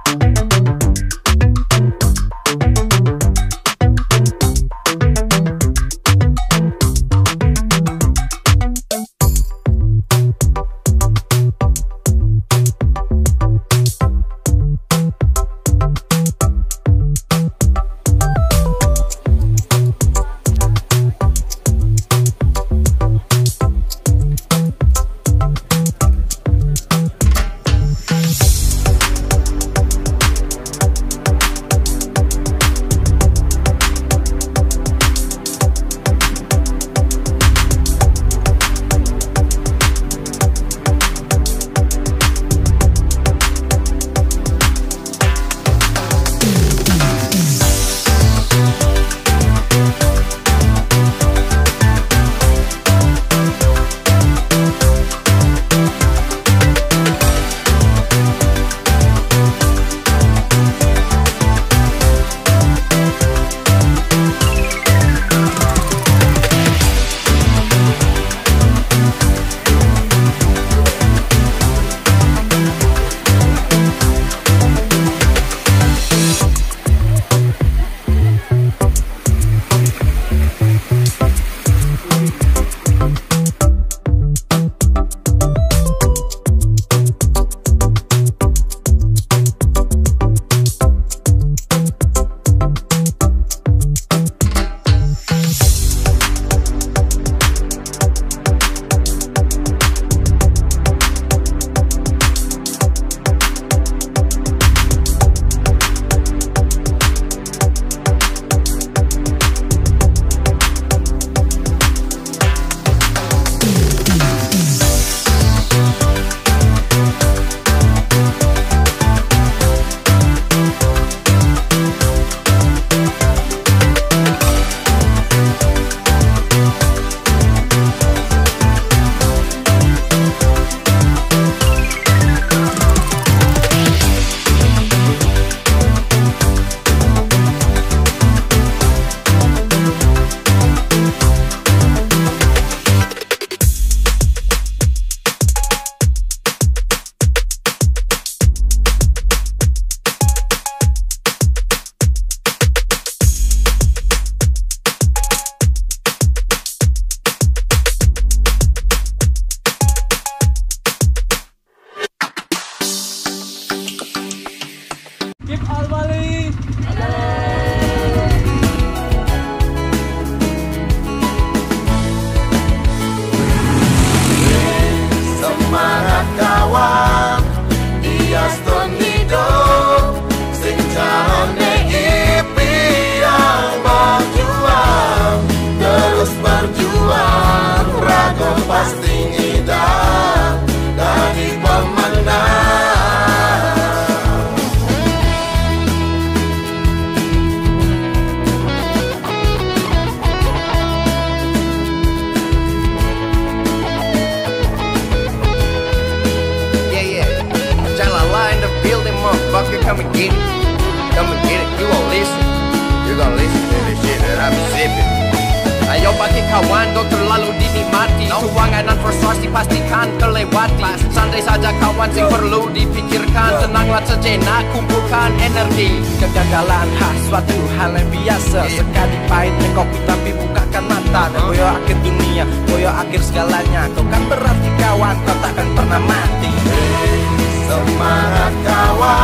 come and get it. Come and get it, you gon' listen. You gon' listen to this shit that I be sipping. Ayo pakai kawan, dokter lalu dinikmati. Keuangan dan frustasi pastikan terlewati. Santai saja kawan, sing perlu dipikirkan. Tenanglah sejenak, kumpulkan energi. Kegagalan suatu hal yang biasa. Sekali pahit kopi tapi bukakan mata. Dan koyo akhir dunia, koyo akhir segalanya. Kau kan berarti kawan, kau takkan pernah mati. Semangat kawan.